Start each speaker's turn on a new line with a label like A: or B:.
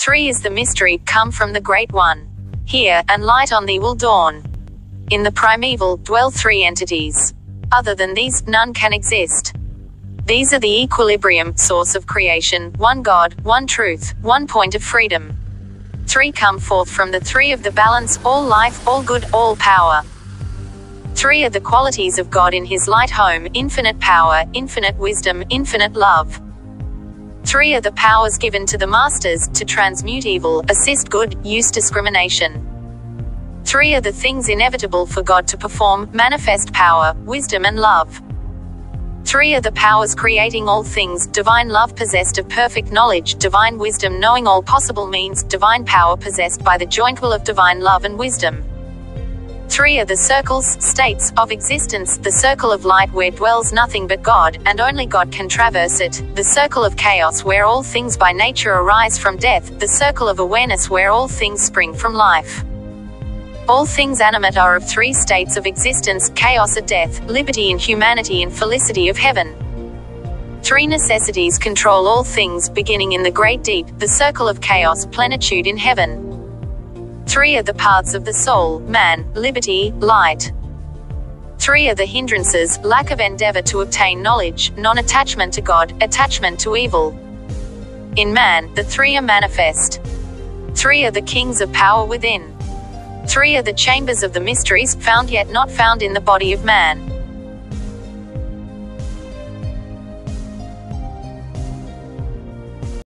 A: 3 is the mystery, come from the Great One. Hear, and light on thee will dawn. In the primeval, dwell 3 entities. Other than these, none can exist. These are the equilibrium, source of creation, one God, one truth, one point of freedom. 3 come forth from the 3 of the balance, all life, all good, all power. 3 are the qualities of God in his light home, infinite power, infinite wisdom, infinite love. 3 are the powers given to the masters, to transmute evil, assist good, use discrimination. 3 are the things inevitable for God to perform, manifest power, wisdom and love. 3 are the powers creating all things, divine love possessed of perfect knowledge, divine wisdom knowing all possible means, divine power possessed by the joint will of divine love and wisdom. 3 are the circles, states, of existence, the circle of light where dwells nothing but God, and only God can traverse it, the circle of chaos where all things by nature arise from death, the circle of awareness where all things spring from life. All things animate are of 3 states of existence, chaos of death, liberty in humanity and felicity of heaven. 3 necessities control all things, beginning in the great deep, the circle of chaos, plenitude in heaven. 3 are the paths of the soul, man, liberty, light. 3 are the hindrances, lack of endeavor to obtain knowledge, non-attachment to God, attachment to evil. In man, the 3 are manifest. 3 are the kings of power within. 3 are the chambers of the mysteries, found yet not found in the body of man.